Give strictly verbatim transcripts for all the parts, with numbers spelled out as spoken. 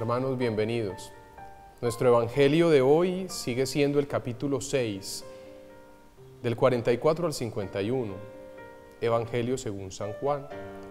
Hermanos, bienvenidos. Nuestro Evangelio de hoy sigue siendo el capítulo seis, del cuarenta y cuatro al cincuenta y uno, Evangelio según San Juan.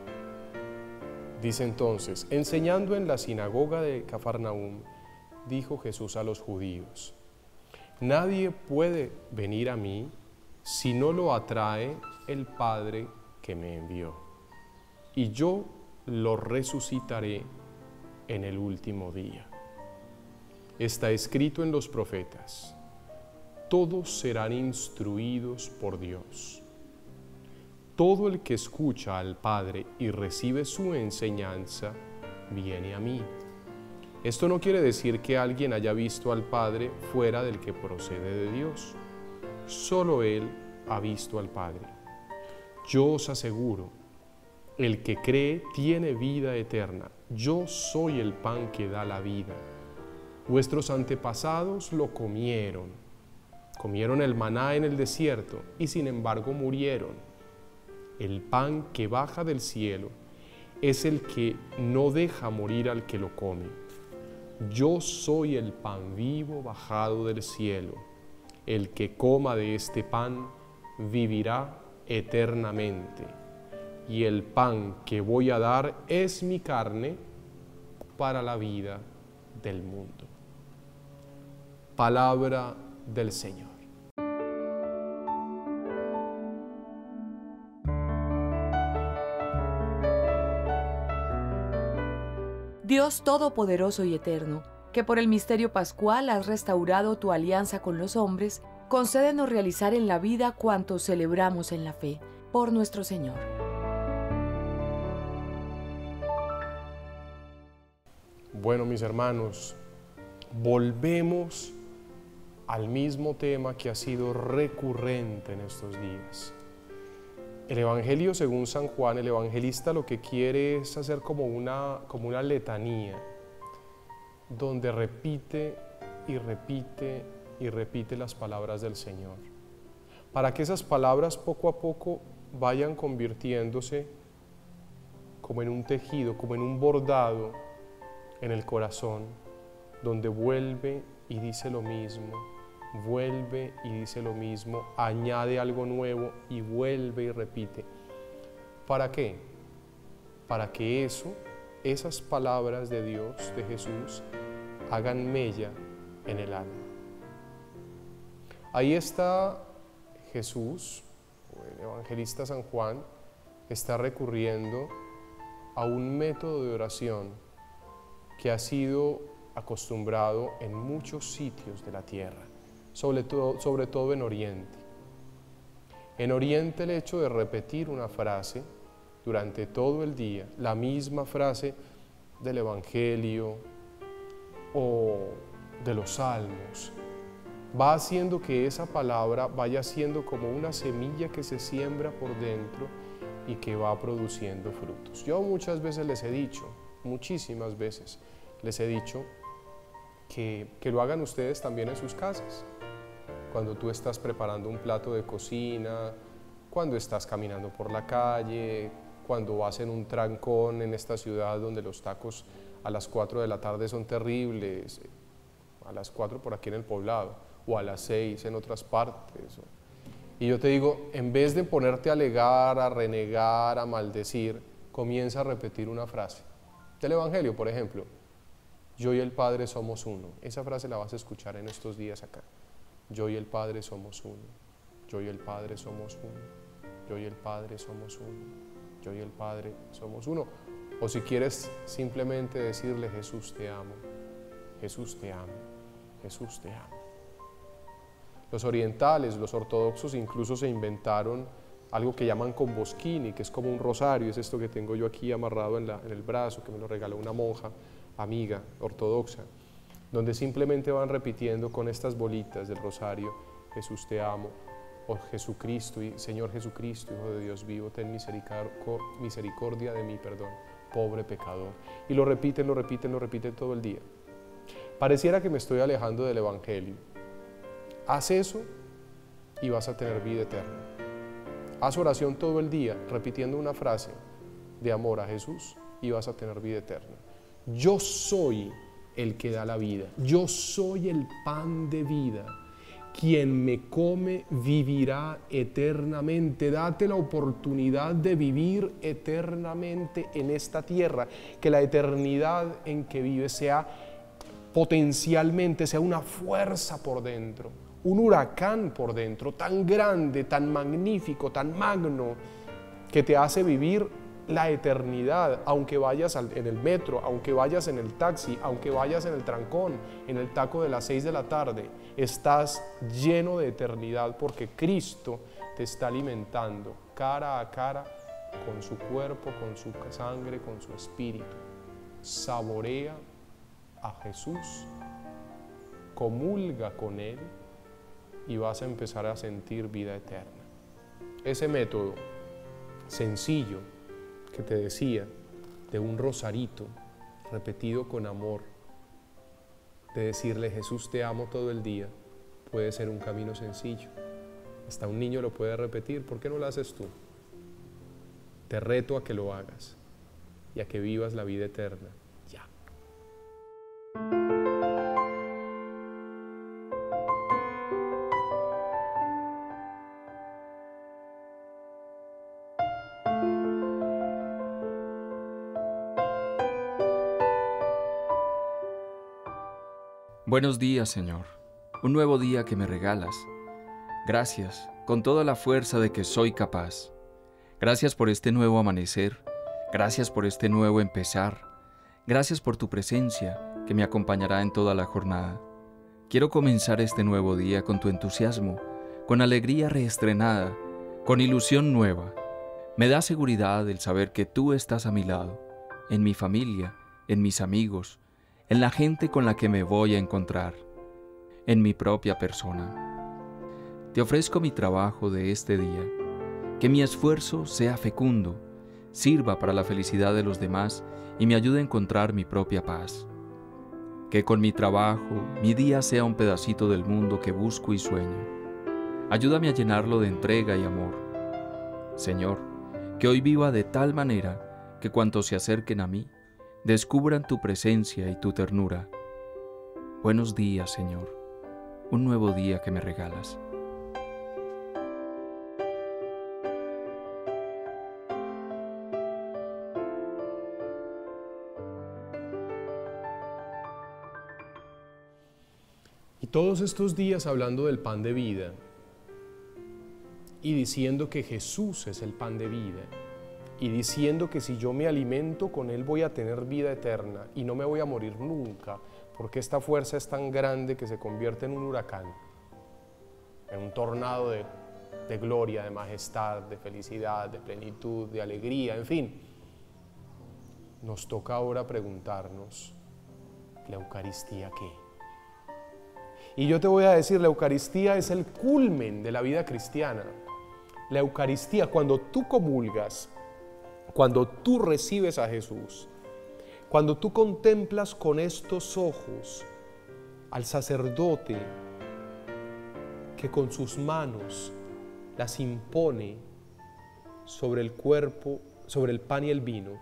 Dice entonces: enseñando en la sinagoga de Cafarnaúm, dijo Jesús a los judíos: nadie puede venir a mí si no lo atrae el Padre que me envió, y yo lo resucitaré en el último día. Está escrito en los profetas: todos serán instruidos por Dios. Todo el que escucha al Padre y recibe su enseñanza, viene a mí. Esto no quiere decir que alguien haya visto al Padre fuera del que procede de Dios. Solo Él ha visto al Padre. Yo os aseguro, el que cree tiene vida eterna. Yo soy el pan que da la vida. Vuestros antepasados lo comieron. Comieron el maná en el desierto y sin embargo murieron. El pan que baja del cielo es el que no deja morir al que lo come. Yo soy el pan vivo bajado del cielo. El que coma de este pan vivirá eternamente. Y el pan que voy a dar es mi carne para la vida del mundo. Palabra del Señor. Dios Todopoderoso y Eterno, que por el misterio pascual has restaurado tu alianza con los hombres, concédenos realizar en la vida cuanto celebramos en la fe, por nuestro Señor. Bueno, mis hermanos, volvemos al mismo tema que ha sido recurrente en estos días. El Evangelio según San Juan, el evangelista lo que quiere es hacer como una, como una letanía, donde repite y repite y repite las palabras del Señor, para que esas palabras poco a poco vayan convirtiéndose como en un tejido, como en un bordado en el corazón, donde vuelve y dice lo mismo, vuelve y dice lo mismo, añade algo nuevo y vuelve y repite. ¿Para qué? Para que eso, esas palabras de Dios, de Jesús, hagan mella en el alma. Ahí está Jesús, el evangelista San Juan, está recurriendo a un método de oración que ha sido acostumbrado en muchos sitios de la tierra, sobre todo, sobre todo en Oriente. En Oriente el hecho de repetir una frase durante todo el día, la misma frase del Evangelio o de los Salmos, va haciendo que esa palabra vaya siendo como una semilla que se siembra por dentro y que va produciendo frutos. Yo muchas veces les he dicho, muchísimas veces les he dicho que, que lo hagan ustedes también en sus casas. Cuando tú estás preparando un plato de cocina, cuando estás caminando por la calle, cuando vas en un trancón en esta ciudad donde los tacos a las cuatro de la tarde son terribles, a las cuatro por aquí en el poblado, o a las seis en otras partes. Y yo te digo, en vez de ponerte a alegar, a renegar, a maldecir, comienza a repetir una frase del Evangelio, por ejemplo: yo y el Padre somos uno. Esa frase la vas a escuchar en estos días acá. Yo y el Padre somos uno. Yo y el Padre somos uno. Yo y el Padre somos uno. Yo y el Padre somos uno. O si quieres simplemente decirle: Jesús te amo. Jesús te amo. Jesús te amo. Los orientales, los ortodoxos, incluso se inventaron algo que llaman comboschini, que es como un rosario. Es esto que tengo yo aquí amarrado en, la, en el brazo, que me lo regaló una monja amiga ortodoxa, donde simplemente van repitiendo con estas bolitas del rosario: Jesús te amo, oh Jesucristo, y Señor Jesucristo, Hijo de Dios vivo, ten misericordia de mí, perdón, pobre pecador. Y lo repiten, lo repiten, lo repiten todo el día. Pareciera que me estoy alejando del Evangelio. Haz eso y vas a tener vida eterna. Haz oración todo el día repitiendo una frase de amor a Jesús y vas a tener vida eterna. Yo soy el que da la vida. Yo soy el pan de vida. Quien me come vivirá eternamente. Date la oportunidad de vivir eternamente en esta tierra. Que la eternidad en que vives sea potencialmente, sea una fuerza por dentro, un huracán por dentro, tan grande, tan magnífico, tan magno, que te hace vivir la eternidad, aunque vayas en el metro, aunque vayas en el taxi, aunque vayas en el trancón, en el taco de las seis de la tarde, estás lleno de eternidad porque Cristo te está alimentando cara a cara con su cuerpo, con su sangre, con su espíritu. Saborea a Jesús, comulga con Él y vas a empezar a sentir vida eterna. Ese método sencillo que te decía, de un rosarito repetido con amor, de decirle Jesús te amo todo el día, puede ser un camino sencillo. Hasta un niño lo puede repetir. ¿Por qué no lo haces tú? Te reto a que lo hagas y a que vivas la vida eterna ya. Buenos días, Señor. Un nuevo día que me regalas. Gracias, con toda la fuerza de que soy capaz. Gracias por este nuevo amanecer. Gracias por este nuevo empezar. Gracias por tu presencia que me acompañará en toda la jornada. Quiero comenzar este nuevo día con tu entusiasmo, con alegría reestrenada, con ilusión nueva. Me da seguridad el saber que tú estás a mi lado, en mi familia, en mis amigos, en la gente con la que me voy a encontrar, en mi propia persona. Te ofrezco mi trabajo de este día, que mi esfuerzo sea fecundo, sirva para la felicidad de los demás y me ayude a encontrar mi propia paz. Que con mi trabajo, mi día sea un pedacito del mundo que busco y sueño. Ayúdame a llenarlo de entrega y amor. Señor, que hoy viva de tal manera que cuantos se acerquen a mí, descubran tu presencia y tu ternura. Buenos días, Señor, un nuevo día que me regalas. Y todos estos días hablando del pan de vida y diciendo que Jesús es el pan de vida, y diciendo que si yo me alimento con Él voy a tener vida eterna y no me voy a morir nunca, porque esta fuerza es tan grande que se convierte en un huracán, en un tornado de, de gloria, de majestad, de felicidad, de plenitud, de alegría, en fin. Nos toca ahora preguntarnos, ¿la Eucaristía qué? Y yo te voy a decir, la Eucaristía es el culmen de la vida cristiana. La Eucaristía, cuando tú comulgas, cuando tú recibes a Jesús, cuando tú contemplas con estos ojos al sacerdote que con sus manos las impone sobre el cuerpo, sobre el pan y el vino,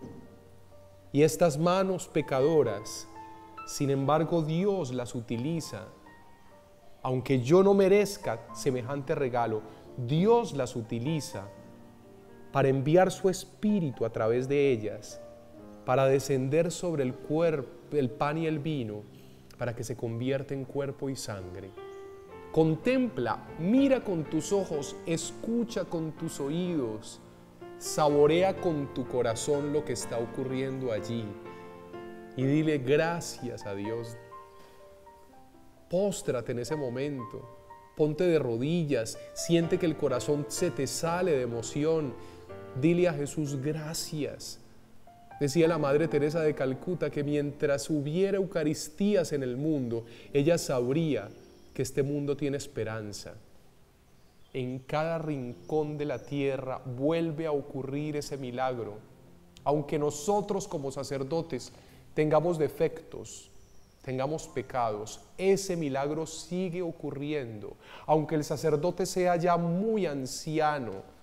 y estas manos pecadoras, sin embargo Dios las utiliza, aunque yo no merezca semejante regalo, Dios las utiliza para enviar su Espíritu a través de ellas, para descender sobre el cuerpo, el pan y el vino, para que se convierta en cuerpo y sangre. Contempla, mira con tus ojos, escucha con tus oídos, saborea con tu corazón lo que está ocurriendo allí y dile gracias a Dios. Póstrate en ese momento, ponte de rodillas, siente que el corazón se te sale de emoción. Dile a Jesús gracias. Decía la Madre Teresa de Calcuta que mientras hubiera Eucaristías en el mundo, ella sabría que este mundo tiene esperanza. En cada rincón de la tierra vuelve a ocurrir ese milagro. Aunque nosotros como sacerdotes tengamos defectos, tengamos pecados, ese milagro sigue ocurriendo. Aunque el sacerdote sea ya muy anciano,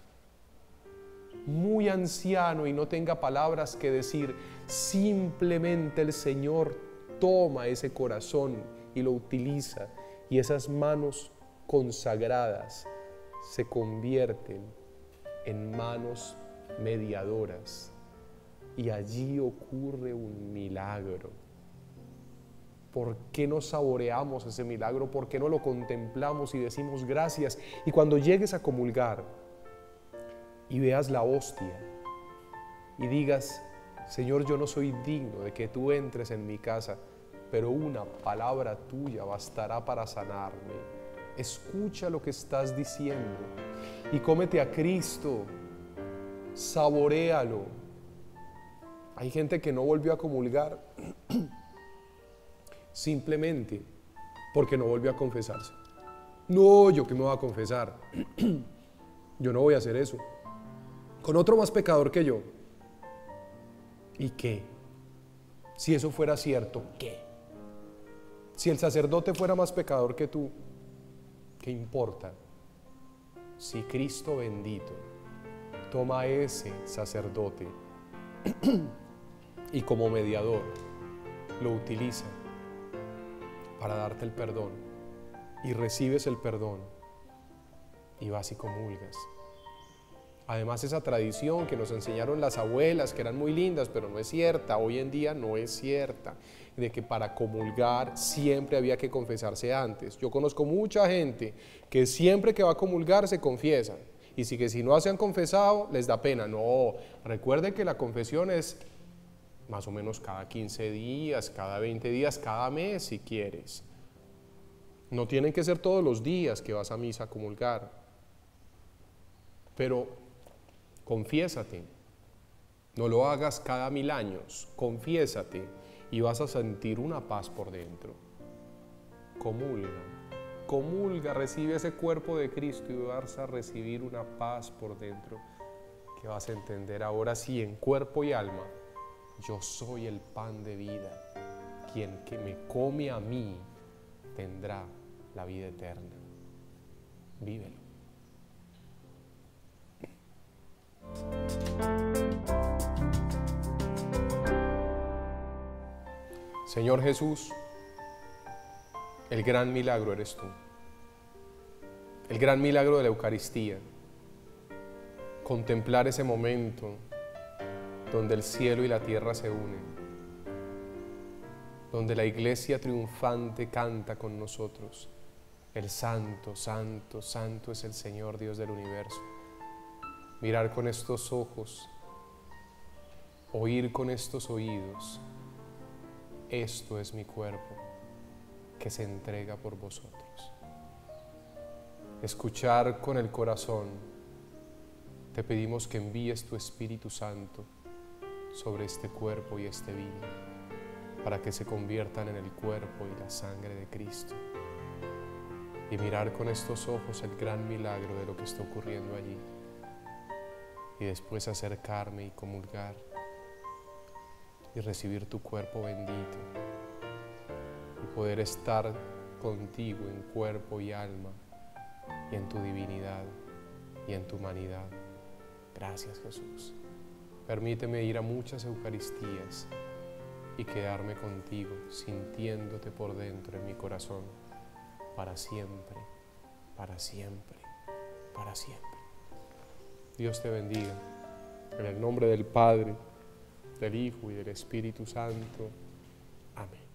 muy anciano y no tenga palabras que decir, simplemente el Señor toma ese corazón y lo utiliza, y esas manos consagradas se convierten en manos mediadoras, y allí ocurre un milagro. ¿Por qué no saboreamos ese milagro? ¿Por qué no lo contemplamos y decimos gracias? Y cuando llegues a comulgar y veas la hostia y digas: Señor, yo no soy digno de que tú entres en mi casa, pero una palabra tuya bastará para sanarme. Escucha lo que estás diciendo y cómete a Cristo, saboréalo. Hay gente que no volvió a comulgar simplemente porque no volvió a confesarse. No, ¿yo qué me voy a confesar? Yo no voy a hacer eso con otro más pecador que yo. ¿Y qué? Si eso fuera cierto, ¿qué? Si el sacerdote fuera más pecador que tú, ¿qué importa? Si Cristo bendito toma a ese sacerdote y como mediador lo utiliza para darte el perdón, y recibes el perdón y vas y comulgas. Además, esa tradición que nos enseñaron las abuelas, que eran muy lindas, pero no es cierta, hoy en día no es cierta, de que para comulgar siempre había que confesarse antes. Yo conozco mucha gente que siempre que va a comulgar se confiesa, y si que si no se han confesado les da pena. No, recuerde que la confesión es más o menos cada quince días, cada veinte días, cada mes si quieres. No tienen que ser todos los días que vas a misa a comulgar, pero confiésate. No lo hagas cada mil años, confiésate y vas a sentir una paz por dentro. Comulga, comulga, recibe ese cuerpo de Cristo y vas a recibir una paz por dentro que vas a entender ahora sí en cuerpo y alma. Yo soy el pan de vida, quien que me come a mí tendrá la vida eterna. Vívelo. Señor Jesús, el gran milagro eres tú. El gran milagro de la Eucaristía. Contemplar ese momento donde el cielo y la tierra se unen, donde la iglesia triunfante canta con nosotros: el santo, santo, santo es el Señor Dios del universo. Mirar con estos ojos, oír con estos oídos: esto es mi cuerpo que se entrega por vosotros. Escuchar con el corazón: te pedimos que envíes tu Espíritu Santo sobre este cuerpo y este vino, para que se conviertan en el cuerpo y la sangre de Cristo. Y mirar con estos ojos el gran milagro de lo que está ocurriendo allí. Y después acercarme y comulgar y recibir tu cuerpo bendito y poder estar contigo en cuerpo y alma y en tu divinidad y en tu humanidad. Gracias, Jesús. Permíteme ir a muchas Eucaristías y quedarme contigo, sintiéndote por dentro en mi corazón, para siempre, para siempre, para siempre. Dios te bendiga, en el nombre del Padre, del Hijo y del Espíritu Santo. Amén.